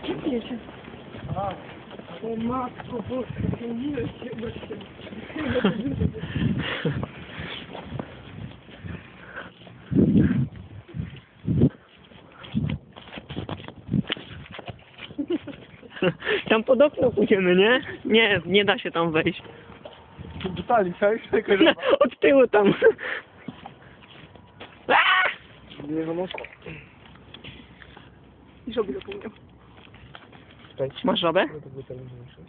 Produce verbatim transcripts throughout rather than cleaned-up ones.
Wiecie. Aha. O matko boska, to nie jest się. Tam pod okno pójdziemy, nie? Nie, nie da się tam wejść. Dostali, cześć? Od tyłu tam. Aaa! Nie za mocno. I żoby zapomniał. Masz żabę? No to by to będzie muszę.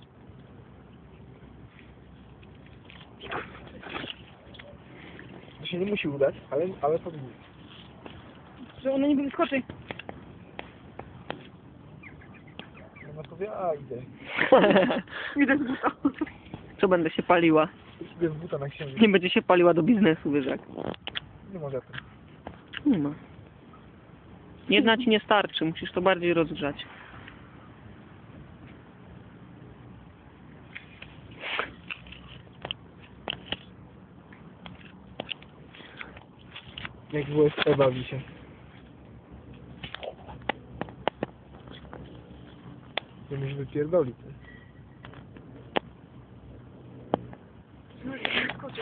To się nie musi udać, ale, ale powinno. Że ona niby wyskoczy. Ona powie, a idę. Idę z buta. Co będę się paliła? Idę z buta na księżyc. Nie będzie się paliła do biznesu, wiesz jak. Nie może to. Nie ma. Jedna ci nie starczy, musisz to bardziej rozgrzać. Jak było z Ewa wisi. To mi się wypierdoli. No i wyskoczy.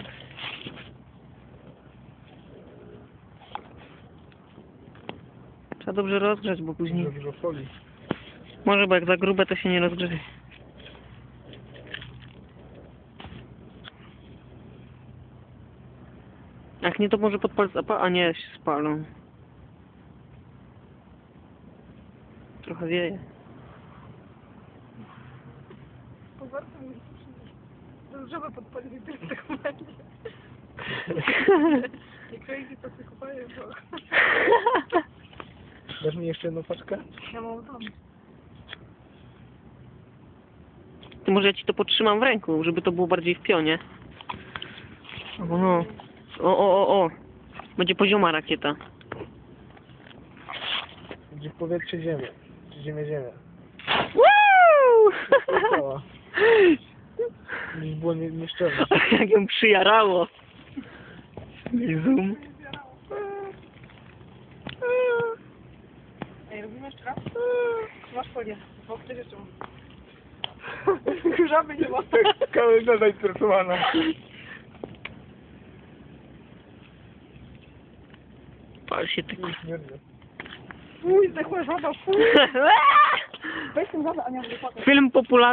Trzeba dobrze rozgrzać, bo później... Dużo, dużo folii. Może, bo jak za grube, to się nie rozgrzeje. Jak nie, to może podpal... A nie, się spalą. Trochę wieje. Powarto mi to żabę podpalili tyle tego będzie. Nie crazy to się kupają, bo... Dasz mi jeszcze jedną paczkę? Ja mam tam. Ty może ja ci to podtrzymam w ręku, żeby to było bardziej w pionie. O, no. O, o, o, o. Będzie pozioma rakieta. Gdzie w powietrze ziemię. Czy ziemię ziemię. Woo! Cała. Już było nie, nieszczerze. Jak ją przyjarało. I zoom. Ej, robimy jeszcze raz? Masz folię. Bo ktoś jeszcze ma. Żaby nie ma. Kalendarz zainteresowana. Pal się ty. Śmierdzę. Fuj, zdechła żaba, fuj. Weź ten żabę, a nie będę płakać. Film popularny.